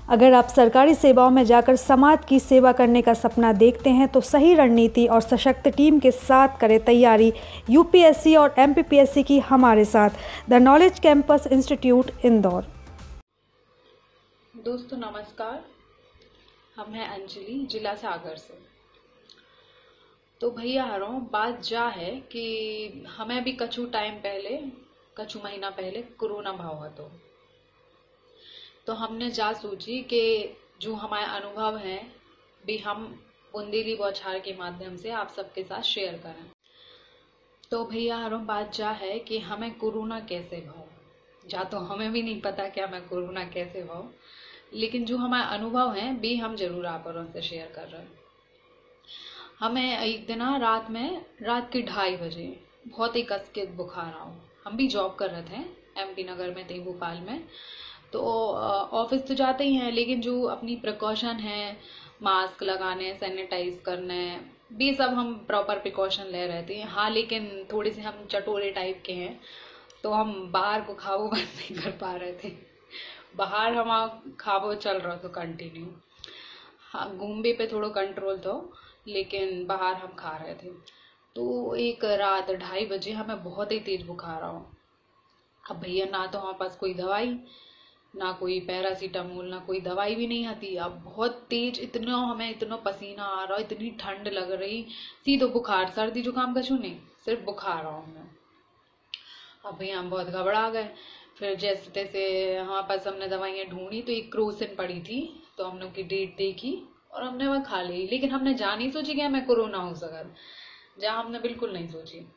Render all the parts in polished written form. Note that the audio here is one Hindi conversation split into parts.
अगर आप सरकारी सेवाओं में जाकर समाज की सेवा करने का सपना देखते हैं तो सही रणनीति और सशक्त टीम के साथ करें तैयारी यूपीएससी और एमपीपीएससी की हमारे साथ। The knowledge campus institute Indore. दोस्तों नमस्कार, हम हैं अंजलि, जिला सागर से। तो भैया हरों बात जा है कि हमें भी कछु महीना पहले कोरोना भाव હતો। तो हमने जा सोची कि जो हमारे अनुभव हैं भी हम बुंदेली बौछार के माध्यम से आप सबके साथ शेयर करें। तो भैया हरों बात जा है कि हमें कोरोना कैसे भाव जा, तो हमें भी नहीं पता कि हमें कोरोना कैसे भाव, लेकिन जो हमारे अनुभव हैं भी हम जरूर आप और उनसे शेयर कर रहे हैं। हमें एक दिन रात के 2:30 बजे बहुत ही कस के बुखार आओ। हम भी जॉब कर रहे थे एमपी नगर में थे, भोपाल में। तो ऑफिस तो जाते ही हैं, लेकिन जो अपनी प्रिकॉशन है, मास्क लगाने, सैनिटाइज करने, भी सब हम प्रॉपर प्रिकॉशन ले रहे थे। हाँ, लेकिन थोड़े से हम चटोरे टाइप के हैं, तो हम बाहर को खावो बंद नहीं कर पा रहे थे। बाहर हमारा खावो चल रहा था कंटिन्यू। हाँ, घूमबे पे थोड़ा कंट्रोल था, लेकिन बाहर हम खा रहे थे। तो एक रात 2:30 बजे हमें बहुत ही तेज बुखार आओ। अब भैया ना तो हमारे पास कोई दवाई, ना कोई पैरासीटामोल, ना कोई दवाई भी नहीं आती। अब बहुत तेज हमें इतना पसीना आ रहा, इतनी ठंड लग रही, सीधो बुखार, सर्दी जुकाम कछु नहीं, सिर्फ बुखार आओ हमें। अब भैया हम बहुत घबरा गए। फिर जैसे तैसे हमारे पास हमने दवाइयाँ ढूंढी, तो एक क्रोसिन पड़ी थी, तो हमने उनकी डेट देखी और हमने वह खा ली। लेकिन हमने जा नहीं सोची कि हमें कोरोना हो सका, जहाँ हमने बिल्कुल नहीं सोची।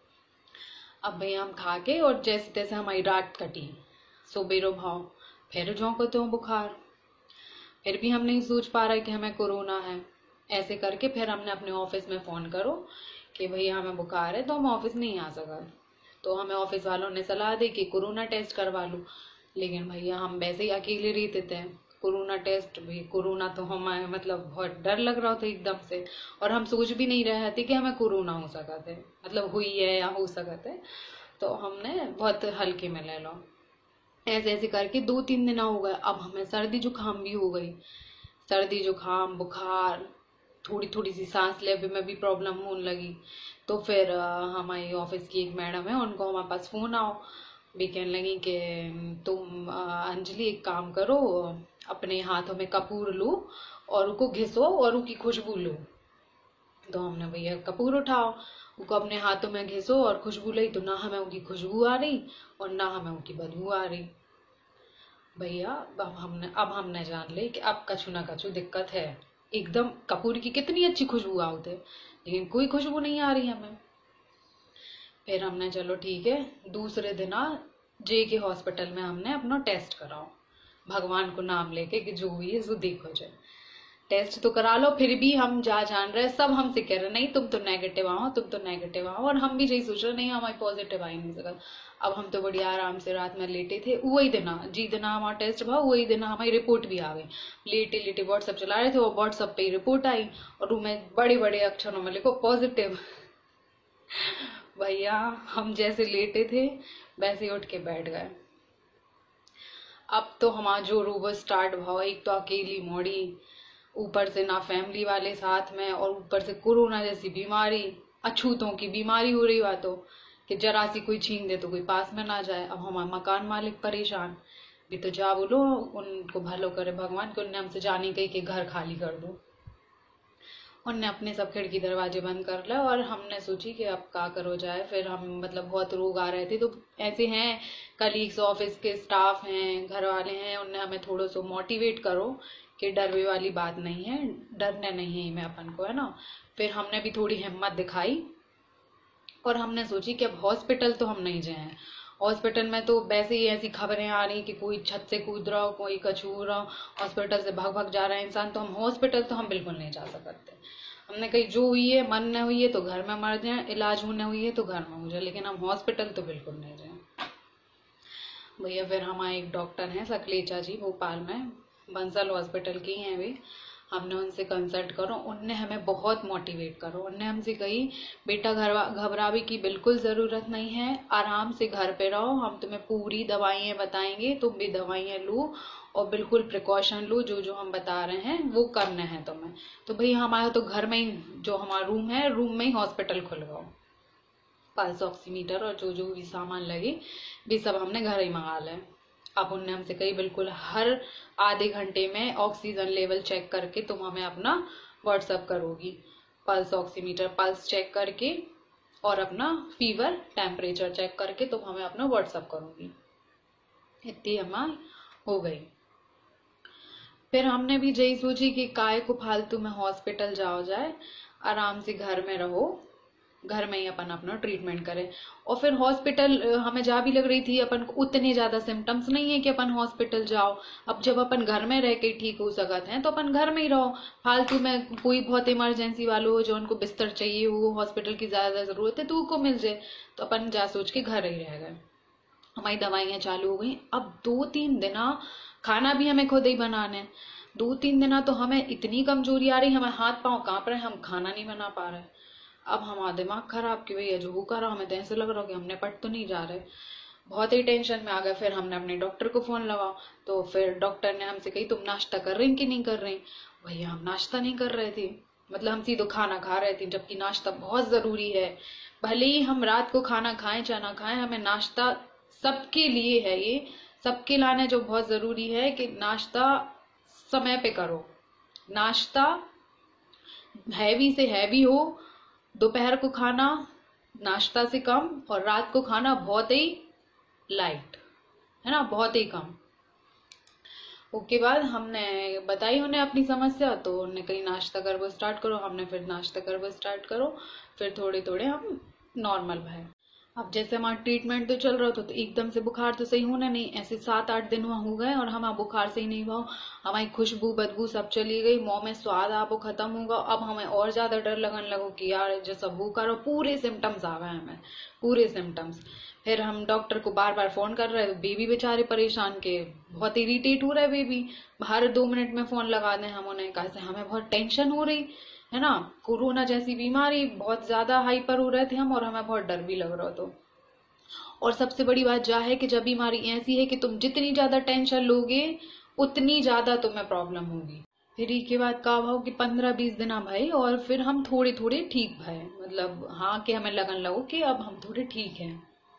अब भैया हम खा के और जैसे तैसे हमारी रात कटी, सुबेरो भाव फिर झोंकते हो बुखार। फिर भी हम नहीं सोच पा रहे कि हमें कोरोना है। ऐसे करके फिर हमने अपने ऑफिस में फ़ोन करो कि भैया हमें बुखार है, तो हम ऑफिस नहीं आ सका। तो हमें ऑफिस वालों ने सलाह दी कि कोरोना टेस्ट करवा लो। लेकिन भैया हम वैसे ही अकेले रहते थे, कोरोना टेस्ट भी, कोरोना तो हमें मतलब बहुत डर लग रहा था एकदम से। और हम सोच भी नहीं रहे थे कि हमें कोरोना हो सका थे, मतलब हुई है या हो सका थे। तो हमने बहुत हल्के में ले लो। ऐसे ऐसे करके 2-3 दिन हो गए। अब हमें सर्दी जुकाम भी हो गई, सर्दी जुकाम बुखार, थोड़ी थोड़ी सी सांस लेने में भी प्रॉब्लम होने लगी। तो फिर हमारी ऑफिस की एक मैडम है, उनको हमारे पास फोन आओ, भी कहने लगी कि तुम अंजलि एक काम करो, अपने हाथों में कपूर लो और उसको घिसो और उसकी खुशबू लो। तो हमने भैया कपूर उठाओ, उसको अपने हाथों में घिसो और खुशबू ली, तो ना हमें उनकी खुशबू आ रही और ना हमें उनकी बदबू आ रही। भैया अब हमने जान ली कि अब कछु ना कछु दिक्कत है। एकदम कपूर की कितनी अच्छी खुशबू आते, लेकिन कोई खुशबू नहीं आ रही हमें। फिर हमने चलो ठीक है, दूसरे दिन जे के हॉस्पिटल में हमने अपना टेस्ट कराओ, भगवान को नाम लेके कि जो भी है सो देखो जाए, टेस्ट तो करा लो। फिर भी हम जान रहे, सब हमसे कह रहे नहीं तुम तो नेगेटिव आओ, तुम तो नेगेटिव आओ, और हम भी यही सोच रहे नहीं हमारी पॉजिटिव आई नहीं सका। अब हम तो बढ़िया आराम से रात में लेटे थे। वही दिन जी दिन हमारा टेस्ट भाव, वही दिन हमारी रिपोर्ट भी आ गई। लेटे लेटे व्हाट्सअप चला रहे थे और व्हाट्सअप पे ही रिपोर्ट आई और में बड़े बड़े अक्षरों में लिखो पॉजिटिव। भैया हम जैसे लेटे थे वैसे उठ के बैठ गए। अब तो हमारा जो रोबो स्टार्ट भाव, एक तो अकेली मोड़ी, ऊपर से ना फैमिली वाले साथ में, और ऊपर से कोरोना जैसी बीमारी, अछूतों की बीमारी हो रही हुआ, तो कि जरा सी कोई छीन दे तो कोई पास में ना जाए। अब हमारा मकान मालिक परेशान, भी तो जा बोलो उनको भलो करे भगवान, के उनने हमसे जानी कही कि घर खाली कर दो। उनने अपने सब खिड़की दरवाजे बंद कर लिया और हमने सोची कि अब क्या करो जाए। फिर हम मतलब बहुत लोग आ रहे थे, तो ऐसे हैं कलीग्स, ऑफिस के स्टाफ हैं, घर वाले हैं, उनने हमें थोड़ा सा मोटिवेट करो कि डरने वाली बात नहीं है, डरना नहीं है मैं अपन को, है ना। फिर हमने भी थोड़ी हिम्मत दिखाई और हमने सोची कि अब हॉस्पिटल तो हम नहीं जाए। हॉस्पिटल में तो वैसे ही ऐसी खबरें आ रही कि कोई छत से कूद रहा हो, कोई कछू रहा हो, हॉस्पिटल से भाग भाग जा रहा है इंसान, तो हम हॉस्पिटल तो हम बिल्कुल नहीं जा सकते। हमने कही जो हुई है, मन न हुई है तो घर में मर जाए, इलाज होने हुई है तो घर में हो जाए, लेकिन हम हॉस्पिटल तो बिल्कुल नहीं जाए। भैया फिर हमारे एक डॉक्टर हैं सकलेचा जी, भोपाल में बंसल हॉस्पिटल की हैं वे, हमने उनसे कंसल्ट करो, उनने हमें बहुत मोटिवेट करो। उनने हमसे कही बेटा घबरावे की बिल्कुल ज़रूरत नहीं है, आराम से घर पे रहो, हम तुम्हें पूरी दवाइयाँ बताएंगे, तुम भी दवाइयाँ लो और बिल्कुल प्रिकॉशन लो, जो जो हम बता रहे हैं वो करना है तुम्हें। तो भाई हमारा तो घर में ही जो हमारा रूम है, रूम में ही हॉस्पिटल खुल गया। पल्स ऑक्सीमीटर और जो जो भी सामान लगे भी सब हमने घर ही मंगा लें। अब उनने हमसे कही बिल्कुल हर आधे घंटे में ऑक्सीजन लेवल चेक करके तुम हमें अपना व्हाट्सअप करोगी। पल्स ऑक्सीमीटर पल्स चेक करके और अपना फीवर टेम्परेचर चेक करके तुम हमें अपना व्हाट्सअप करोगी। इतनी हमारी हो गई। फिर हमने भी यही सोची कि काय को फालतू में हॉस्पिटल जाए, आराम से घर में रहो, घर में ही अपन अपना ट्रीटमेंट करें। और फिर हॉस्पिटल हमें जा भी लग रही थी, अपन को उतने ज्यादा सिम्टम्स नहीं है कि अपन हॉस्पिटल जाओ। अब जब अपन घर में रह के ठीक हो सकते हैं तो अपन घर में ही रहो। फालतू में कोई बहुत इमरजेंसी वालों हो जो उनको बिस्तर चाहिए हो, हॉस्पिटल की ज्यादा जरूरत है तो उनको मिल जाए, तो अपन जा सोच के घर ही रह गए। हमारी दवाइयाँ चालू हो गई। अब 2-3 दिन खाना भी हमें खुद ही बनाने। 2-3 दिन तो हमें इतनी कमजोरी आ रही, हमें हाथ पांव कांप रहे, हम खाना नहीं बना पा रहे। अब हमारा दिमाग खराब कि भैया जो हो कर रहा, हमें तो ऐसे लग रहा कि हमने पट तो नहीं जा रहे। बहुत ही टेंशन में आ गए। फिर हमने अपने डॉक्टर को फोन लगाओ, तो फिर डॉक्टर ने हमसे कही तुम नाश्ता कर रही कि नहीं कर रही। भैया हम नाश्ता नहीं कर रहे थे, मतलब हम सीधे खाना खा रहे थे, जबकि नाश्ता बहुत जरूरी है। भले ही हम रात को खाना खाएं चाहे ना खाएं, हमें नाश्ता सबके लिए है, ये सबके लाने जो बहुत जरूरी है कि नाश्ता समय पे करो। नाश्ता हैवी से हैवी हो, दोपहर को खाना नाश्ता से कम, और रात को खाना बहुत ही लाइट, है ना, बहुत ही कम। उसके बाद हमने बताई उन्हें अपनी समस्या, तो उन्होंने कही नाश्ता कर वो स्टार्ट करो। हमने फिर नाश्ता कर वो स्टार्ट करो, फिर थोड़े थोड़े हम नॉर्मल भए। अब जैसे हमारा ट्रीटमेंट तो चल रहा था तो एकदम से बुखार तो सही होना नहीं, ऐसे 7-8 दिन वहां हो गए और हमारा बुखार सही नहीं हुआ। हमारी खुशबू बदबू सब चली गई, मुंह में स्वाद आपको खत्म होगा। अब हमें और ज्यादा डर लगने लगो कि यार जैसा बुखार हो, पूरे सिम्टम्स आ गए हमें, पूरे सिम्टम्स। फिर हम डॉक्टर को बार बार फोन कर रहे, बेबी बेचारे परेशान के बहुत इरिटेट हो रहे बेबी। हर 2 मिनट में फोन लगा दें हम उन्हें, कैसे हमें बहुत टेंशन हो रही है ना, कोरोना जैसी बीमारी, बहुत ज्यादा हाइपर हो रहे थे हम और हमें बहुत डर भी लग रहा था। और सबसे बड़ी बात यह है कि जब बीमारी ऐसी है कि तुम जितनी ज्यादा टेंशन लोगे उतनी ज्यादा तुम्हें प्रॉब्लम होगी। फिर इसके बाद का भाव कि 15-20 दिन भाई, और फिर हम थोड़े थोड़े ठीक भय, मतलब हाँ कि हमें लगन लगो कि अब हम थोड़े ठीक हैं।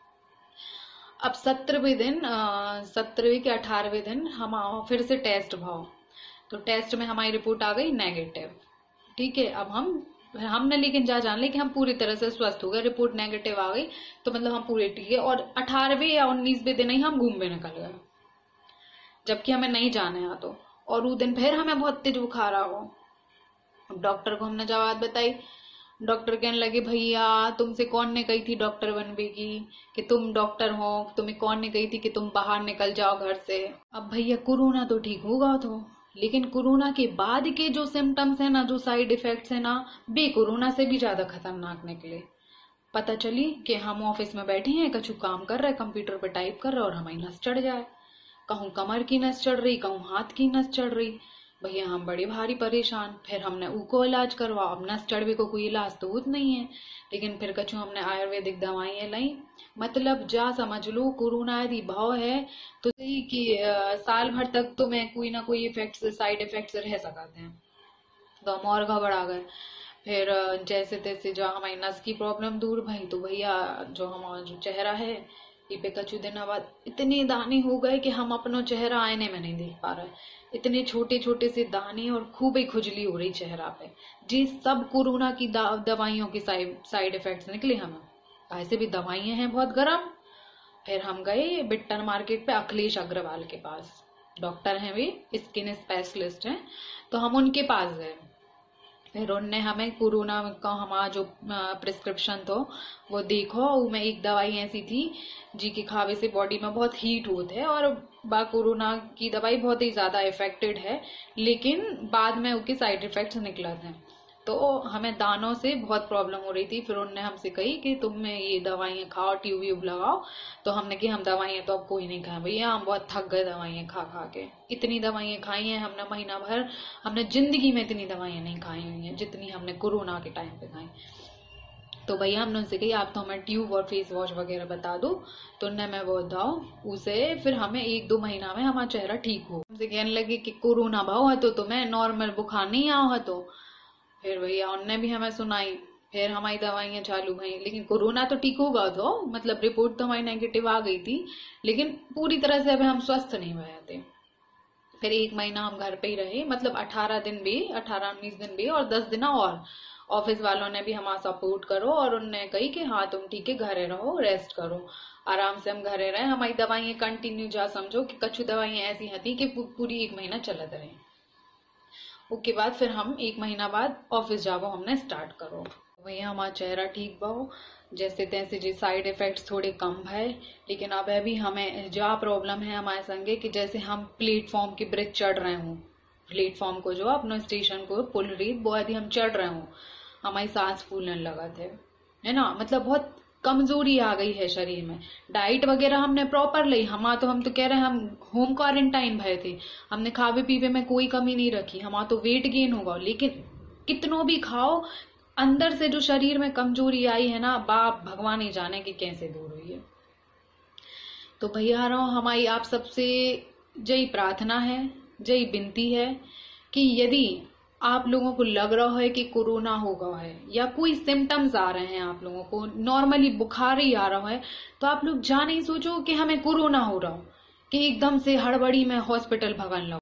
अब 17वें दिन 17वें के 18वें दिन हम फिर से टेस्ट भाव, तो टेस्ट में हमारी रिपोर्ट आ गई नेगेटिव। ठीक है, अब हमने लेकिन जान ली कि हम पूरी तरह से स्वस्थ हो गए, रिपोर्ट नेगेटिव आ गई तो मतलब हम पूरे ठीक है। और 18वें या 19वें दिन ही हम घूमने निकल गए, जबकि हमें नहीं जाना है तो। और उस दिन फिर हमें बहुत तेज बुखार आ गया। डॉक्टर को हमने जवाब बताई, डॉक्टर कहने लगे भैया तुमसे कौन ने कही थी डॉक्टर बनने की, कि तुम डॉक्टर हो, तुम्हें कौन ने कही थी कि तुम बाहर निकल जाओ घर से। अब भैया कोरोना तो ठीक होगा तो, लेकिन कोरोना के बाद के जो सिम्टम्स है ना, जो साइड इफेक्ट्स है ना, बे कोरोना से भी ज्यादा खतरनाक निकले। पता चली कि हम ऑफिस में बैठे हैं, कछु काम कर रहे, कंप्यूटर पे टाइप कर रहे और हमारी नस चढ़ जाए, कहूँ कमर की नस चढ़ रही, कहूँ हाथ की नस चढ़ रही। भैया हम बड़े भारी परेशान। फिर हमने उको इलाज करवा, अब नस चढ़वे को कोई इलाज तो होता नहीं है, लेकिन फिर कछु हमने आयुर्वेदिक दवाइयाँ लाई। मतलब जा समझ लो कोरोना यदि भाव है तो सही कि साल भर तक तो मैं कोई ना कोई इफेक्ट्स, साइड इफेक्ट्स रह सकते हैं। तो हम और घबरा गए। फिर जैसे तैसे जो हमारी नस की प्रॉब्लम दूर भई, तो भैया जो हमारा जो चेहरा है ये पे कछु दिन बाद इतने दाने हो गए कि हम अपना चेहरा आईने में नहीं देख पा रहे। इतने छोटे छोटे से दाने और खूब ही खुजली हो रही चेहरा पे। जी सब कोरोना की दवाइयों के साइड इफेक्ट्स निकले हमें। ऐसे भी दवाइयां हैं बहुत गर्म। फिर हम गए बिट्टन मार्केट पे अखिलेश अग्रवाल के पास, डॉक्टर हैं वे, स्किन स्पेशलिस्ट हैं, तो हम उनके पास गए। फिर उनने हमें कोरोना का हमारा जो प्रिस्क्रिप्शन था वो देखो, उसमें एक दवाई ऐसी थी जी के खावे से बॉडी में बहुत हीट होते है, और कोरोना की दवाई बहुत ही ज्यादा इफेक्टेड है, लेकिन बाद में उसके साइड इफेक्ट्स निकला थे। तो हमें दानों से बहुत प्रॉब्लम हो रही थी। फिर उन्होंने हमसे कही कि तुम ये दवाइयाँ खाओ, ट्यूब व्यूब लगाओ। तो हमने कि हम दवाइयाँ तो अब कोई नहीं खाए भैया, हम बहुत थक गए दवाइयाँ खा खा के। इतनी दवाइयाँ खाई हैं हमने महीना भर, हमने जिंदगी में इतनी दवाइयाँ नहीं खाई हुई हैं जितनी हमने कोरोना के टाइम पे खाई। तो भैया हमने उनसे कही आप तो हमें ट्यूब और फेस वॉश वगैरह बता दो। तो उनने मैं वो बताओ उसे, फिर हमें 1-2 महीना में हमारा चेहरा ठीक हो। हमसे कहने लगे कि कोरोना भाव है तो तुम्हें नॉर्मल बुखार नहीं आओ है। तो फिर भैया उनने भी हमें सुनाई, फिर हमारी दवाइयाँ चालू भई। लेकिन कोरोना तो ठीक होगा, तो मतलब रिपोर्ट तो हमारी नेगेटिव आ गई थी, लेकिन पूरी तरह से अभी हम स्वस्थ नहीं हुए थे। फिर 1 महीना हम घर पे ही रहे, मतलब 18-19 दिन भी और 10 दिन और ऑफिस वालों ने भी हमारा सपोर्ट करो और उनने कही कि हाँ तुम ठीक है, घरे रहो, रेस्ट करो। आराम से हम घरे रहे। हमारी दवाइयाँ कंटिन्यू जा समझो कि कछु दवाइयाँ ऐसी थी कि पूरी 1 महीना चलत रहे। उसके बाद फिर हम 1 महीना बाद ऑफिस जाबो हमने स्टार्ट करो। भैया हमारा चेहरा ठीक भाव, जैसे तैसे जी साइड इफेक्ट्स थोड़े कम है। लेकिन अब अभी हमें जो प्रॉब्लम है हमारे संगे कि जैसे हम प्लेटफॉर्म की ब्रिज चढ़ रहे हूँ, प्लेटफॉर्म को जो अपने स्टेशन को पुल रही बहुत ही हम चढ़ रहे हूँ, हमारी सांस फूलने लगा थे, है ना। मतलब बहुत कमजोरी आ गई है शरीर में। डाइट वगैरह हमने प्रॉपर ली, हम तो कह रहे हैं हम होम क्वारंटाइन भय थे, हमने खावे पीवे में कोई कमी नहीं रखी, हमारा तो वेट गेन होगा। लेकिन कितनों भी खाओ, अंदर से जो शरीर में कमजोरी आई है ना, बाप भगवान ही जाने की कैसे दूर हुई है। तो भैया हमारी आप सबसे जय प्रार्थना है, जय विनती है कि यदि आप लोगों को लग रहा है कि कोरोना होगा है या कोई सिम्टम्स आ रहे हैं, आप लोगों को नॉर्मली बुखार ही आ रहा है, तो आप लोग जा नहीं सोचो कि हमें कोरोना हो रहा हो कि एकदम से हड़बड़ी में हॉस्पिटल भगन लो।